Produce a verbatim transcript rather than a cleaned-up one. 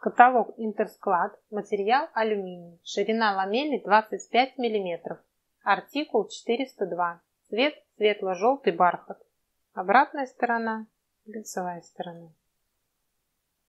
Каталог Интерсклад. Материал алюминий. Ширина ламели двадцать пять миллиметров. Артикул четыреста два. Цвет светло-желтый бархат. Обратная сторона. Лицевая сторона.